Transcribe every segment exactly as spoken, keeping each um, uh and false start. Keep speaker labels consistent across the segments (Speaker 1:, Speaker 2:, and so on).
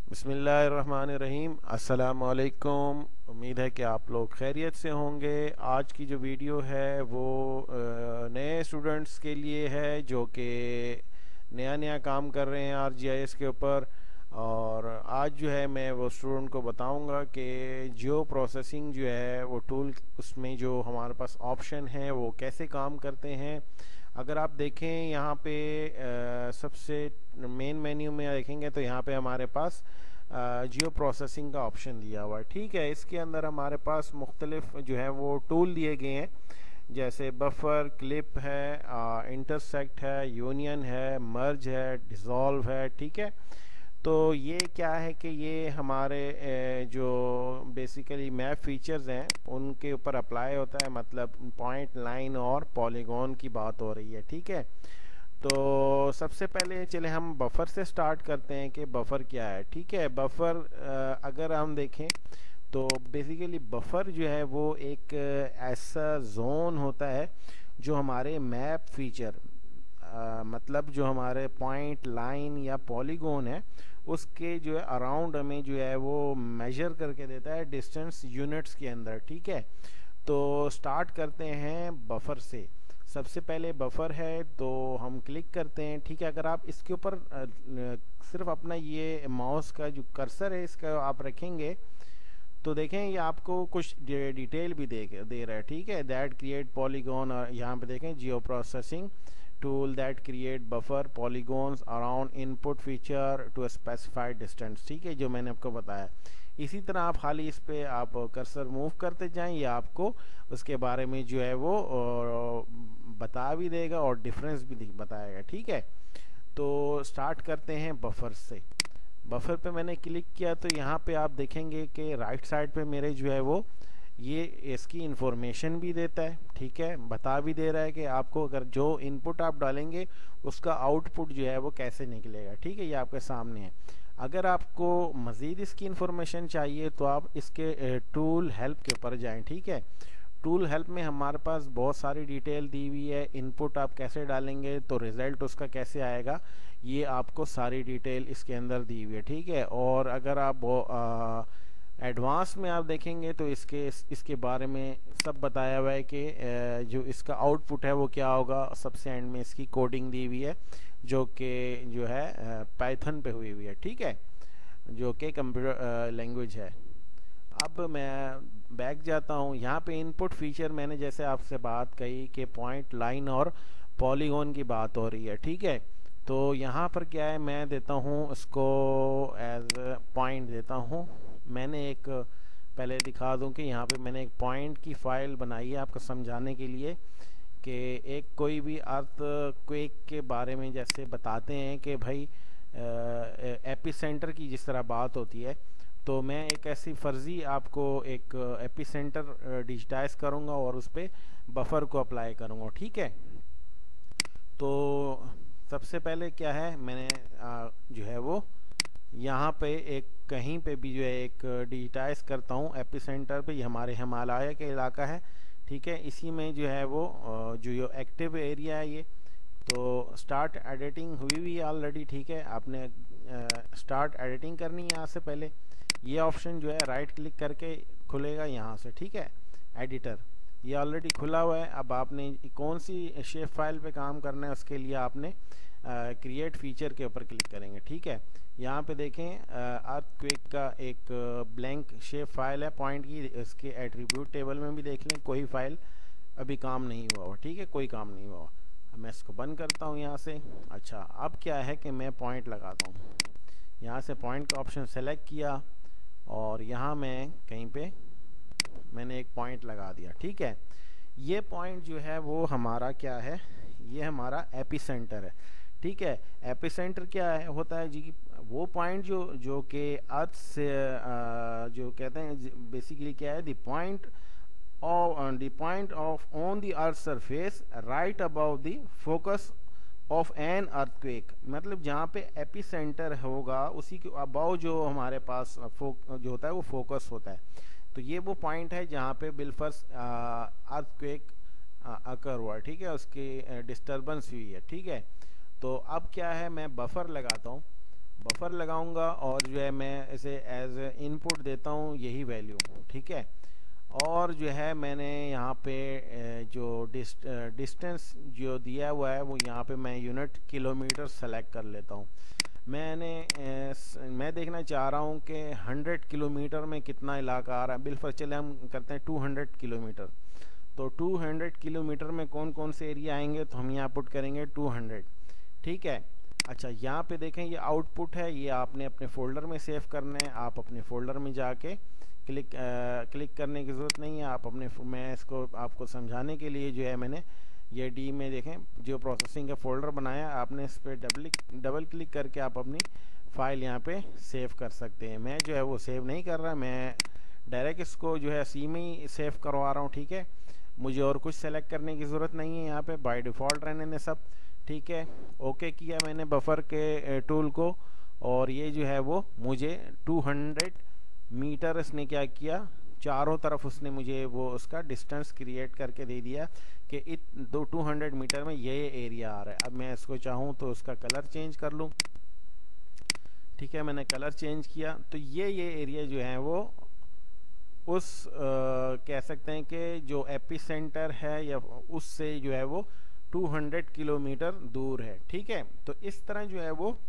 Speaker 1: बिस्मिल्लाहिर्रहमानिर्रहीम। अस्सलाम वालेकुम। उम्मीद है कि आप लोग खैरियत से होंगे। आज की जो वीडियो है वो अ, नए स्टूडेंट्स के लिए है जो कि नया नया काम कर रहे हैं आरजीआईएस के ऊपर। और आज जो है मैं वो स्टूडेंट को बताऊंगा कि जियो प्रोसेसिंग जो है वो टूल, उसमें जो हमारे पास ऑप्शन है वो कैसे काम करते हैं। अगर आप देखें यहाँ पे अ, सबसे मेन मेन्यू में देखेंगे तो यहाँ पे हमारे पास जियो प्रोसेसिंग का ऑप्शन दिया हुआ है। ठीक है, इसके अंदर हमारे पास मुख्तलिफ जो है वो टूल दिए गए हैं, जैसे बफर, क्लिप है, इंटरसेक्ट है, यूनियन है, मर्ज है, डिसॉल्व है। ठीक है, तो ये क्या है कि ये हमारे अ, जो बेसिकली मैप फीचर्स हैं उनके ऊपर अप्लाई होता है। मतलब पॉइंट, लाइन और पॉलीगॉन की बात हो रही है। ठीक है, तो सबसे पहले चले हम बफर से स्टार्ट करते हैं कि बफर क्या है। ठीक है, बफर अ, अगर हम देखें तो बेसिकली बफर जो है वो एक अ, ऐसा जोन होता है जो हमारे मैप फीचर, अ, मतलब जो हमारे पॉइंट, लाइन या पॉलीगॉन है उसके जो है अराउंड हमें जो है वो मेजर करके देता है डिस्टेंस यूनिट्स के अंदर। ठीक है, तो स्टार्ट करते हैं बफर से। सबसे पहले बफर है तो हम क्लिक करते हैं। ठीक है, अगर आप इसके ऊपर अ, सिर्फ अपना ये माउस का जो कर्सर है इसका आप रखेंगे तो देखें ये आपको कुछ डिटेल भी दे दे रहा है। ठीक है, दैट क्रिएट पॉलीगॉन, और यहाँ पे देखें geo processing tool that create buffer polygons around input feature to specified distance. ठीक है, जो मैंने आपको बताया। इसी तरह आप खाली इस पे आप कर्सर मूव करते जाएं, ये आपको उसके बारे में जो है वो अ, बता भी देगा और डिफरेंस भी बताएगा। ठीक है, तो स्टार्ट करते हैं बफर से। बफर पे मैंने क्लिक किया तो यहाँ पे आप देखेंगे कि राइट साइड पे मेरे जो है वो ये इसकी इंफॉर्मेशन भी देता है। ठीक है, बता भी दे रहा है कि आपको अगर जो इनपुट आप डालेंगे उसका आउटपुट जो है वो कैसे निकलेगा। ठीक है, ये आपके सामने है। अगर आपको मज़ीद इसकी इंफॉर्मेशन चाहिए तो आप इसके टूल हेल्प के ऊपर जाएं। ठीक है, टूल हेल्प में हमारे पास बहुत सारी डिटेल दी हुई है। इनपुट आप कैसे डालेंगे तो रिज़ल्ट उसका कैसे आएगा, ये आपको सारी डिटेल इसके अंदर दी हुई है। ठीक है, और अगर आप एडवांस में आप देखेंगे तो इसके इस, इसके बारे में सब बताया हुआ है कि जो इसका आउटपुट है वो क्या होगा। सबसे एंड में इसकी कोडिंग दी हुई है जो कि जो है पाइथन पे हुई हुई है। ठीक है, जो कि कंप्यूटर लैंग्वेज है। अब मैं बैक जाता हूँ। यहाँ पे इनपुट फीचर मैंने जैसे आपसे बात कही कि पॉइंट, लाइन और पॉलीगॉन की बात हो रही है। ठीक है, तो यहाँ पर क्या है, मैं देता हूँ उसको एज पॉइंट देता हूँ। मैंने एक पहले दिखा दूँ कि यहाँ पे मैंने एक पॉइंट की फाइल बनाई है आपको समझाने के लिए कि एक कोई भी अर्थ क्वेक के बारे में जैसे बताते हैं कि भाई एपी सेंटर की जिस तरह बात होती है, तो मैं एक ऐसी फर्जी आपको एक एपी सेंटर डिजिटाइज करूँगा और उस पर बफर को अप्लाई करूँगा। ठीक है, तो सबसे पहले क्या है, मैंने आ, जो है वो यहाँ पे एक कहीं पे भी जो है एक डिजिटाइज करता हूँ एपी सेंटर पे। ये हमारे हिमालय के इलाका है। ठीक है, इसी में जो है वो जो यो एक्टिव एरिया है ये, तो स्टार्ट एडिटिंग हुई हुई है ऑलरेडी। ठीक है, आपने स्टार्ट एडिटिंग करनी है। यहाँ से पहले ये ऑप्शन जो है राइट क्लिक करके खुलेगा यहाँ से। ठीक है, एडिटर ये ऑलरेडी खुला हुआ है। अब आपने कौन सी शेप फाइल पे काम करना है उसके लिए आपने क्रिएट फीचर के ऊपर क्लिक करेंगे। ठीक है, यहाँ पे देखें अर्थक्वेक का एक ब्लैंक शेप फाइल है पॉइंट की। इसके एट्रीब्यूट टेबल में भी देख लें, कोई फाइल अभी काम नहीं हुआ हो। ठीक है, कोई काम नहीं हुआ। अब मैं इसको बंद करता हूँ यहाँ से। अच्छा, अब क्या है कि मैं पॉइंट लगाता हूँ। यहाँ से पॉइंट का ऑप्शन सेलेक्ट किया और यहाँ मैं कहीं पे मैंने एक पॉइंट लगा दिया। ठीक है, ये पॉइंट जो है वो हमारा क्या है, ये हमारा एपी सेंटर है। ठीक है, एपी सेंटर क्या है होता है जी, वो पॉइंट जो जो कि अर्थ से आ, जो कहते हैं बेसिकली क्या है, the point of the point of on the earth surface right above the focus of an earthquake. मतलब जहाँ पे एपी सेंटर होगा उसी के अबाव जो हमारे पास जो होता है वो फोकस होता है। तो ये वो पॉइंट है जहाँ पे बिलफर्स अर्थक्वेक अकर हुआ। ठीक है, उसकी डिस्टरबेंस हुई है। ठीक है, तो अब क्या है, मैं बफर लगाता हूँ। बफर लगाऊंगा और जो है मैं इसे एज इनपुट देता हूँ यही वैल्यू, ठीक है। और जो है मैंने यहाँ पे जो डिस्ट, डिस्टेंस जो दिया हुआ है वो यहाँ पे मैं यूनिट किलोमीटर सेलेक्ट कर लेता हूँ। मैंने मैं देखना चाह रहा हूँ कि हंड्रेड किलोमीटर में कितना इलाका आ रहा है। बिल्कुल, चले हम करते हैं टू हंड्रेड किलोमीटर। तो टू हंड्रेड किलोमीटर में कौन कौन से एरिया आएंगे, तो हम यहाँ पुट करेंगे टू हंड्रेड, ठीक है। अच्छा, यहाँ पे देखें ये आउटपुट है, ये आपने अपने फोल्डर में सेव करना है। आप अपने फोल्डर में जाके क्लिक आ, क्लिक करने की ज़रूरत नहीं है। आप अपने, मैं इसको आपको समझाने के लिए जो है मैंने ये डी में देखें जो प्रोसेसिंग का फोल्डर बनाया, आपने इस पर डबल डबल क्लिक करके आप अपनी फ़ाइल यहाँ पे सेव कर सकते हैं। मैं जो है वो सेव नहीं कर रहा, मैं डायरेक्ट इसको जो है सी में ही सेव करवा रहा हूँ, ठीक है। मुझे और कुछ सेलेक्ट करने की ज़रूरत नहीं है, यहाँ पे बाय डिफ़ॉल्ट रहने ने सब, ठीक है। ओके किया मैंने बफर के टूल को, और ये जो है वो मुझे टू हंड्रेड मीटर इसने क्या किया, चारों तरफ उसने मुझे वो उसका डिस्टेंस क्रिएट करके दे दिया कि इत दो टू हंड्रेड मीटर में ये एरिया आ रहा है। अब मैं इसको चाहूँ तो उसका कलर चेंज कर लूँ, ठीक है। मैंने कलर चेंज किया तो ये ये एरिया जो है वो उस आ, कह सकते हैं कि जो एपी सेंटर है या उससे जो है वो टू हंड्रेड किलोमीटर दूर है, ठीक है। तो इस तरह जो है वो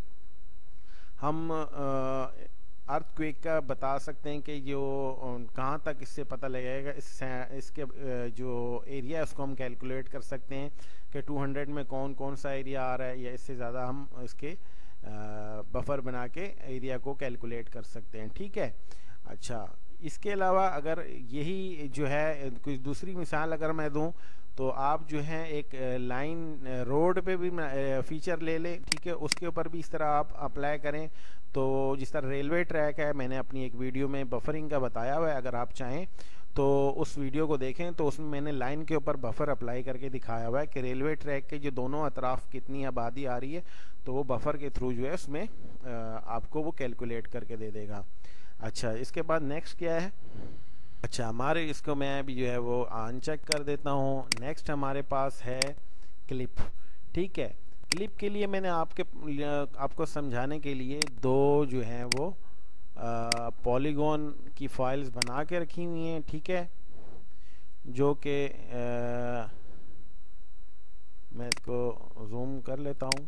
Speaker 1: हम अर्थक्वेक का बता सकते हैं कि जो कहाँ तक इससे पता लगेगा, इस इसके जो एरिया है उसको हम कैलकुलेट कर सकते हैं कि टू हंड्रेड में कौन कौन सा एरिया आ रहा है, या इससे ज़्यादा हम इसके बफर बना के एरिया को कैलकुलेट कर सकते हैं, ठीक है। अच्छा, इसके अलावा अगर यही जो है कुछ दूसरी मिसाल अगर मैं दूं तो आप जो है एक लाइन रोड पे भी फीचर ले लें, ठीक है। उसके ऊपर भी इस तरह आप अप्लाई करें। तो जिस तरह रेलवे ट्रैक है, मैंने अपनी एक वीडियो में बफरिंग का बताया हुआ है, अगर आप चाहें तो उस वीडियो को देखें। तो उसमें मैंने लाइन के ऊपर बफर अप्लाई करके दिखाया हुआ है कि रेलवे ट्रैक के जो दोनों अतराफ कितनी आबादी आ रही है, तो वो बफर के थ्रू जो है उसमें आपको वो कैलकुलेट करके दे देगा। अच्छा, इसके बाद नेक्स्ट क्या है। अच्छा, हमारे इसको मैं भी जो है वो अनचेक कर देता हूँ। नेक्स्ट हमारे पास है क्लिप, ठीक है। क्लिप के लिए मैंने आपके आपको समझाने के लिए दो जो हैं वो पॉलीगॉन की फाइल्स बना के रखी हुई हैं, ठीक है। जो कि मैं इसको जूम कर लेता हूँ,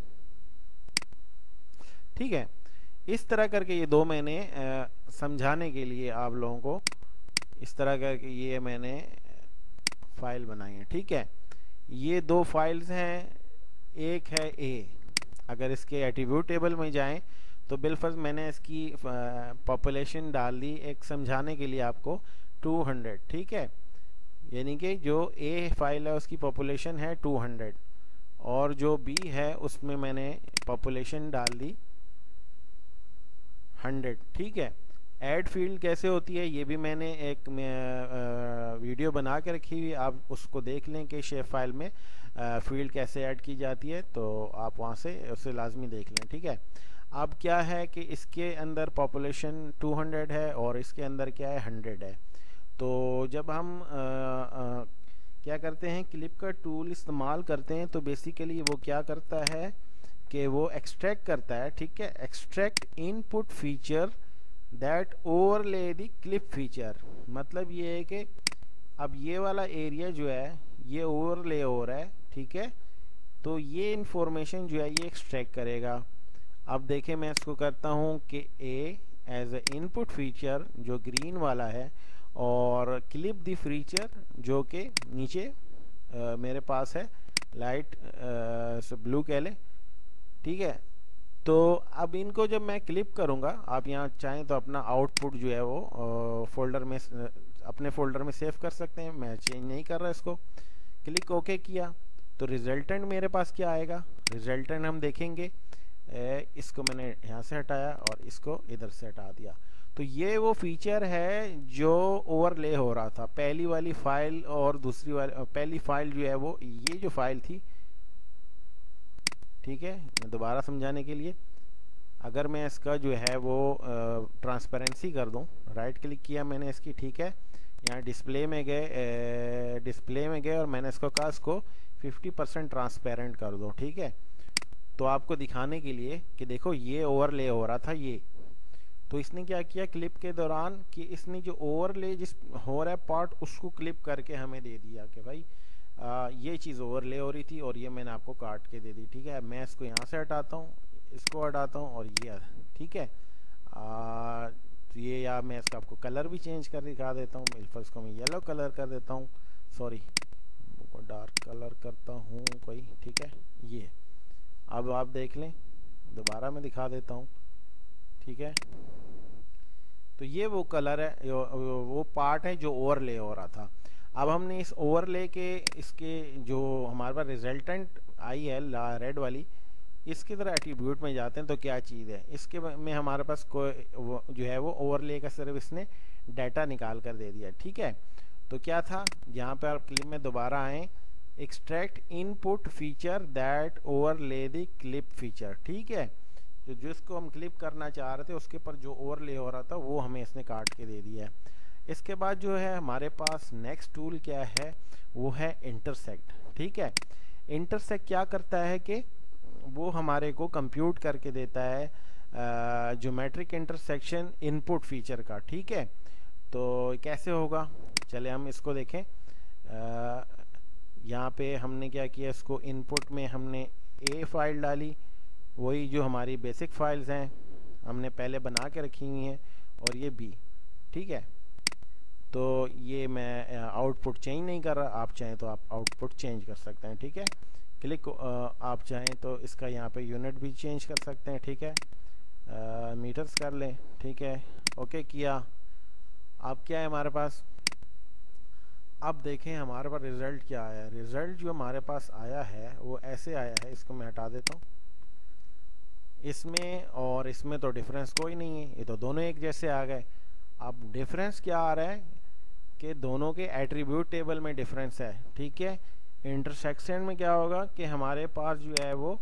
Speaker 1: ठीक है। इस तरह करके ये दो मैंने आ, समझाने के लिए आप लोगों को इस तरह करके ये मैंने फाइल बनाई है, ठीक है। ये दो फाइल्स हैं, एक है ए। अगर इसके एट्रीब्यूट टेबल में जाएं तो बिलफर्ज मैंने इसकी पॉपुलेशन डाल दी एक समझाने के लिए आपको टू हंड्रेड, ठीक है। यानी कि जो ए फाइल है उसकी पॉपुलेशन है टू हंड्रेड, और जो बी है उसमें मैंने पॉपुलेशन डाल दी हंड्रेड, ठीक है। ऐड फील्ड कैसे होती है ये भी मैंने एक आ, वीडियो बना के रखी हुई, आप उसको देख लें कि शेप फाइल में आ, फील्ड कैसे ऐड की जाती है, तो आप वहाँ से उसे लाजमी देख लें, ठीक है। अब क्या है कि इसके अंदर पॉपुलेशन टू हंड्रेड है और इसके अंदर क्या है हंड्रेड है। तो जब हम आ, आ, क्या करते हैं, क्लिप का टूल इस्तेमाल करते हैं, तो बेसिकली वो क्या करता है कि वो एक्सट्रैक्ट करता है, ठीक है। Extract input feature that overlay the clip feature. मतलब ये है कि अब ये वाला एरिया जो है ये ओवरले हो रहा है, ठीक है। तो ये इंफॉर्मेशन जो है ये एक्सट्रैक्ट करेगा। अब देखें मैं इसको करता हूँ कि a as a input feature जो ग्रीन वाला है, और क्लिप द फीचर जो कि नीचे आ, मेरे पास है लाइट ब्लू कह लें, ठीक है। तो अब इनको जब मैं क्लिप करूंगा, आप यहाँ चाहें तो अपना आउटपुट जो है वो फोल्डर में अपने फोल्डर में सेव कर सकते हैं। मैं चेंज नहीं कर रहा इसको, क्लिक ओके किया तो रिजल्टेंट मेरे पास क्या आएगा, रिजल्टेंट हम देखेंगे। ए, इसको मैंने यहाँ से हटाया और इसको इधर से हटा दिया। तो ये वो फीचर है जो ओवरले हो रहा था, पहली वाली फाइल और दूसरी वाली। पहली फाइल जो है वो ये जो फाइल थी, ठीक है। मैं दोबारा समझाने के लिए, अगर मैं इसका जो है वो ट्रांसपेरेंसी कर दूं, राइट क्लिक किया मैंने इसकी, ठीक है। यहाँ डिस्प्ले में गए, डिस्प्ले में गए और मैंने इसको कहा इसको फिफ्टी परसेंट ट्रांसपेरेंट कर दो, ठीक है। तो आपको दिखाने के लिए कि देखो ये ओवरले हो रहा था ये, तो इसने क्या किया क्लिप के दौरान कि इसने जो ओवरले जिस हो रहा है पार्ट उसको क्लिप करके हमें दे दिया कि भाई आ, ये चीज़ ओवरले हो रही थी और ये मैंने आपको काट के दे दी। ठीक है, मैं इसको यहाँ से हटाता हूँ, इसको हटाता हूँ और ये, ठीक है। आ, तो ये, या मैं इसका आपको कलर भी चेंज कर दिखा देता हूँ। फर्स्ट को मैं येलो कलर कर देता हूँ, सॉरी डार्क कलर करता हूँ कोई, ठीक है। ये अब आप देख लें, दोबारा मैं दिखा देता हूँ, ठीक है। तो ये वो कलर है, वो पार्ट है जो ओवरले हो रहा था। अब हमने इस ओवरले के इसके जो हमारे पास रिजल्टेंट आई है रेड वाली, इसकी तरह एट्रीब्यूट में जाते हैं तो क्या चीज़ है इसके में हमारे पास कोई जो है वो ओवरले का सिर्फ इसने डाटा निकाल कर दे दिया। ठीक है, तो क्या था, यहाँ पे आप क्लिप में दोबारा आए, extract input feature that overlay the clip feature. ठीक है, जो जिसको हम क्लिप करना चाह रहे थे उसके पर जो ओवरले हो रहा था वो हमें इसने काट के दे दिया है। इसके बाद जो है हमारे पास नेक्स्ट टूल क्या है, वो है इंटरसेक्ट। ठीक है, इंटरसेक्ट क्या करता है कि वो हमारे को कंप्यूट करके देता है ज्योमेट्रिक इंटरसेक्शन इनपुट फीचर का। ठीक है, तो कैसे होगा, चले हम इसको देखें। यहाँ पे हमने क्या किया, इसको इनपुट में हमने ए फाइल डाली, वही जो हमारी बेसिक फाइल्स हैं हमने पहले बना के रखी हुई हैं, और ये बी। ठीक है, तो ये मैं आउटपुट चेंज नहीं कर रहा, आप चाहें तो आप आउटपुट चेंज कर सकते हैं। ठीक है, क्लिक आप चाहें तो इसका यहाँ पे यूनिट भी चेंज कर सकते हैं। ठीक है, आ, मीटर्स कर लें। ठीक है, ओके किया। अब क्या है हमारे पास, अब देखें हमारे पास रिजल्ट क्या आया है। रिजल्ट जो हमारे पास आया है वो ऐसे आया है, इसको मैं हटा देता हूँ। इसमें और इसमें तो डिफरेंस कोई नहीं है, ये तो दोनों एक जैसे आ गए। अब डिफरेंस क्या आ रहा है कि दोनों के एट्रीब्यूट टेबल में डिफरेंस है। ठीक है, इंटरसेक्शन में क्या होगा कि हमारे पास जो है वो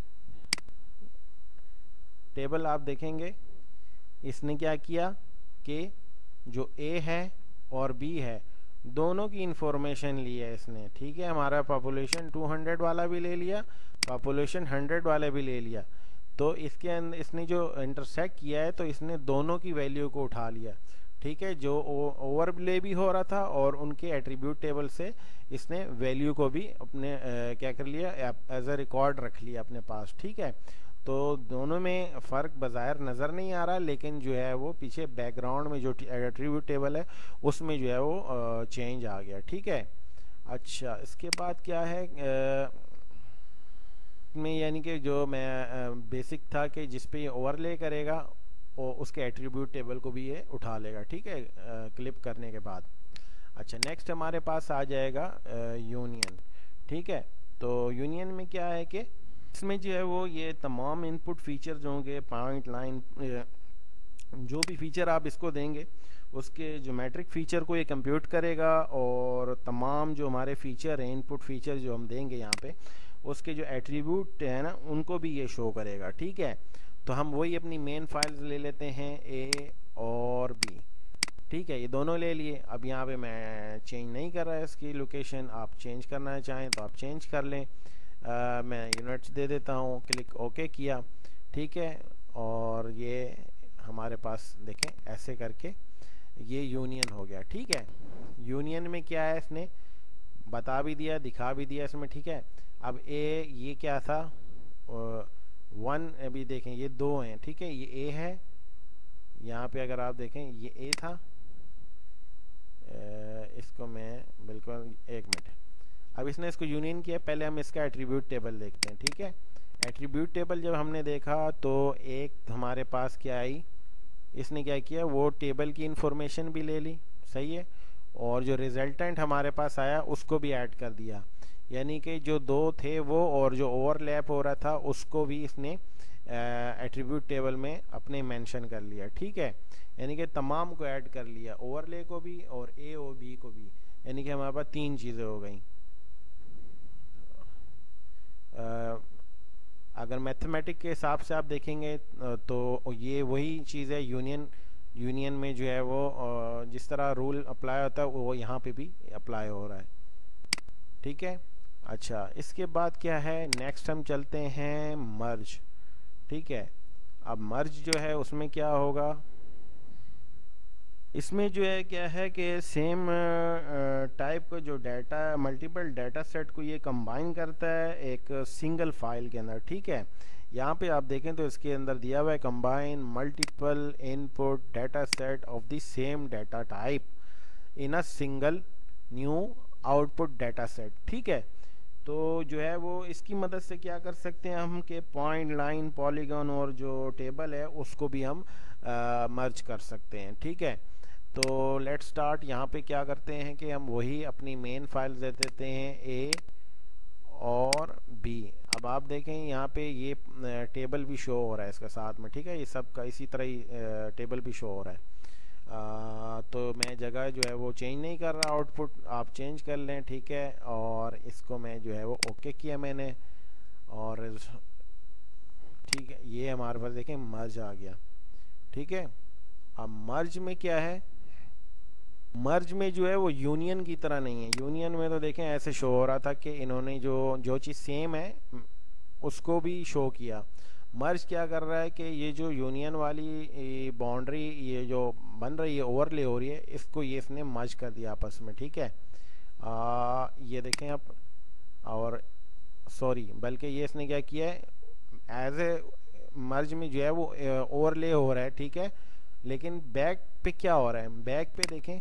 Speaker 1: टेबल आप देखेंगे, इसने क्या किया कि जो ए है और बी है दोनों की इंफॉर्मेशन ली है इसने। ठीक है, हमारा पॉपुलेशन टू हंड्रेड वाला भी ले लिया, पॉपुलेशन हंड्रेड वाला भी ले लिया, तो इसके अंदर इसने जो इंटरसेक्ट किया है तो इसने दोनों की वैल्यू को उठा लिया। ठीक है, जो ओवरले भी हो रहा था और उनके एट्रीब्यूट टेबल से इसने वैल्यू को भी अपने आ, क्या कर लिया, एज अ रिकॉर्ड रख लिया अपने पास। ठीक है, तो दोनों में फ़र्क बाज़ाहिर नज़र नहीं आ रहा, लेकिन जो है वो पीछे बैकग्राउंड में जो एट्रीब्यूट टेबल है उसमें जो है वो चेंज आ गया। ठीक है, अच्छा इसके बाद क्या है आ, में यानी कि जो मैं बेसिक था कि जिस पे ये ओवरले करेगा और उसके एट्रीब्यूट टेबल को भी ये उठा लेगा। ठीक है, क्लिप करने के बाद। अच्छा नेक्स्ट हमारे पास आ जाएगा यूनियन। ठीक है, तो यूनियन में क्या है कि इसमें जो है वो ये तमाम इनपुट फीचर जो होंगे, पॉइंट लाइन जो भी फीचर आप इसको देंगे उसके ज्योमेट्रिक फीचर को ये कंप्यूट करेगा, और तमाम जो हमारे फीचर हैं इनपुट फीचर जो हम देंगे यहाँ पे उसके जो एट्रीब्यूट है ना उनको भी ये शो करेगा। ठीक है, तो हम वही अपनी मेन फाइल्स ले लेते हैं ए और बी। ठीक है, ये दोनों ले लिए। अब यहाँ पे मैं चेंज नहीं कर रहा है इसकी लोकेशन, आप चेंज करना चाहें तो आप चेंज कर लें। आ, मैं यूनिट्स दे देता हूँ, क्लिक ओके किया। ठीक है, और ये हमारे पास देखें ऐसे करके ये यूनियन हो गया। ठीक है, यूनियन में क्या है इसने बता भी दिया, दिखा भी दिया इसमें। ठीक है, अब ए ये क्या था, वन, अभी देखें ये दो हैं। ठीक है, ये ए है, यहाँ पे अगर आप देखें ये ए था, इसको मैं बिल्कुल एक मिनट, अब इसने इसको यूनियन किया। पहले हम इसका एट्रीब्यूट टेबल देखते हैं। ठीक है, एट्रीब्यूट टेबल जब हमने देखा तो एक हमारे पास क्या आई, इसने क्या किया वो टेबल की इंफॉर्मेशन भी ले ली, सही है, और जो रिजल्टेंट हमारे पास आया उसको भी ऐड कर दिया, यानी कि जो दो थे वो और जो ओवरलैप हो रहा था उसको भी इसने एट्रीब्यूट टेबल में अपने मेंशन कर लिया। ठीक है, यानी कि तमाम को ऐड कर लिया, ओवरले को भी और ए और बी को भी, यानी कि हमारे पास तीन चीज़ें हो गई। अगर मैथमेटिक के हिसाब से आप देखेंगे तो ये वही चीज़ है, यूनियन यूनियन में जो है वो जिस तरह रूल अप्लाई होता है वो यहाँ पे भी अप्लाई हो रहा है। ठीक है, अच्छा, इसके बाद क्या है, नेक्स्ट हम चलते हैं मर्ज। ठीक है, अब मर्ज जो है उसमें क्या होगा, इसमें जो है क्या है कि सेम टाइप का जो डाटा, मल्टीपल डाटा सेट को ये कंबाइन करता है एक सिंगल फाइल के अंदर। ठीक है, यहाँ पे आप देखें तो इसके अंदर दिया हुआ है combine multiple input data set of the same data type in a single new output data set. ठीक है, तो जो है वो इसकी मदद से क्या कर सकते हैं हम कि पॉइंट, लाइन, पॉलीगॉन और जो टेबल है उसको भी हम मर्ज कर सकते हैं। ठीक है, तो लेट्स स्टार्ट। यहाँ पे क्या करते हैं कि हम वही अपनी मेन फाइल दे देते हैं ए और बी। अब आप देखें यहाँ पे ये टेबल भी शो हो रहा है इसका साथ में। ठीक है, ये सब का इसी तरह ही टेबल भी शो हो रहा है। आ, तो मैं जगह जो है वो चेंज नहीं कर रहा, आउटपुट आप चेंज कर लें। ठीक है, और इसको मैं जो है वो ओके किया मैंने, और ठीक है ये हमारे पास देखें मर्ज आ गया। ठीक है, अब मर्ज में क्या है, मर्ज में जो है वो यूनियन की तरह नहीं है। यूनियन में तो देखें ऐसे शो हो रहा था कि इन्होंने जो जो चीज़ सेम है उसको भी शो किया। मर्ज क्या कर रहा है कि ये जो यूनियन वाली बाउंड्री ये जो बन रही है, ओवरले हो रही है, इसको ये इसने मर्ज कर दिया आपस में। ठीक है, आ, ये देखें आप, और सॉरी बल्कि ये इसने क्या किया है, एज ए मर्ज में जो है वो ओवरले हो रहा है। ठीक है, लेकिन बैक पे क्या हो रहा है, बैक पे देखें,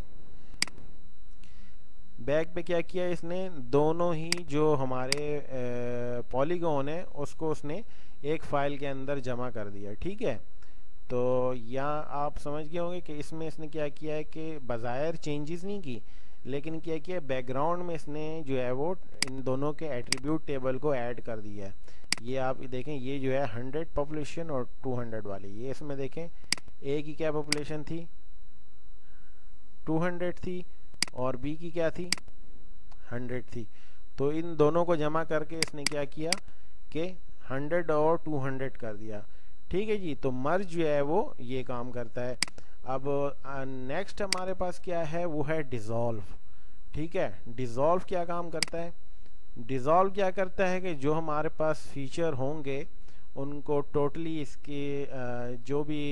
Speaker 1: बैक पे क्या किया इसने, दोनों ही जो हमारे पॉलीगॉन है उसको उसने एक फाइल के अंदर जमा कर दिया। ठीक है, तो यहाँ आप समझ गए होंगे कि इसमें इसने क्या किया है कि बज़ाहिर चेंजेस नहीं की, लेकिन क्या किया बैकग्राउंड में इसने जो है वो इन दोनों के एट्रीब्यूट टेबल को ऐड कर दिया है। ये आप देखें, ये जो है हंड्रेड पॉपुलेशन और टू हंड्रेड वाली, ये इसमें देखें ए की क्या पॉपुलेशन थी, टू हंड्रेड थी, और बी की क्या थी, हंड्रेड थी। तो इन दोनों को जमा करके इसने क्या किया कि हंड्रेड और टू हंड्रेड कर दिया। ठीक है जी, तो मर्ज जो है वो ये काम करता है। अब नेक्स्ट हमारे पास क्या है, वो है डिज़ोल्व। ठीक है, डिज़ोल्व क्या काम करता है, डिज़ोल्व क्या करता है कि जो हमारे पास फीचर होंगे उनको टोटली इसके जो भी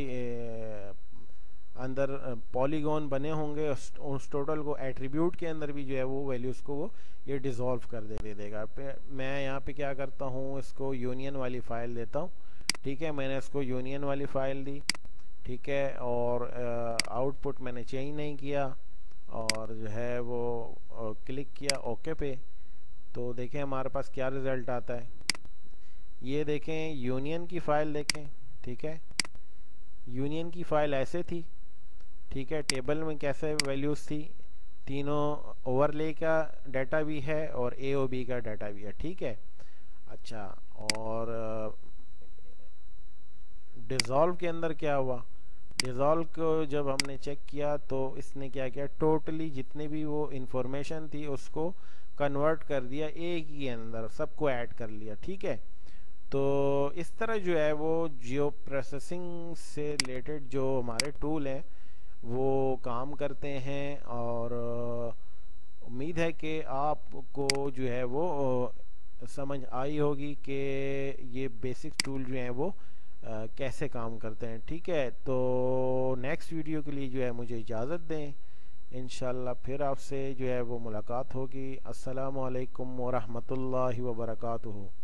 Speaker 1: अंदर पॉलीगॉन बने होंगे उस टोटल को एट्रीब्यूट के अंदर भी जो है वो वैल्यूज़ को वो ये डिज़ोल्व कर दे दे देगा। मैं यहाँ पे क्या करता हूँ, इसको यूनियन वाली फ़ाइल देता हूँ। ठीक है, मैंने इसको यूनियन वाली फ़ाइल दी। ठीक है, और आउटपुट मैंने चेंज नहीं किया, और जो है वो क्लिक किया ओके पे, तो देखें हमारे पास क्या रिज़ल्ट आता है। ये देखें यूनियन की फ़ाइल देखें। ठीक है, यूनियन की फ़ाइल ऐसे थी। ठीक है, टेबल में कैसे वैल्यूज़ थी, तीनों ओवरले का डाटा भी है और ए ओ बी का डाटा भी है। ठीक है, अच्छा, और डिज़ोल्व के अंदर क्या हुआ, डिज़ोल्व को जब हमने चेक किया तो इसने क्या किया, टोटली जितने भी वो इंफॉर्मेशन थी उसको कन्वर्ट कर दिया ए के अंदर, सबको ऐड कर लिया। ठीक है, तो इस तरह जो है वो जियो प्रोसेसिंग से रिलेटेड जो हमारे टूल हैं वो काम करते हैं, और उम्मीद है कि आपको जो है वो समझ आई होगी कि ये बेसिक टूल जो हैं वो आ, कैसे काम करते हैं। ठीक है, तो नेक्स्ट वीडियो के लिए जो है मुझे इजाज़त दें, इंशाल्लाह फिर आपसे जो है वो मुलाकात होगी। अस्सलामु अलैकुम व रहमतुल्लाहि व बरकातुहू।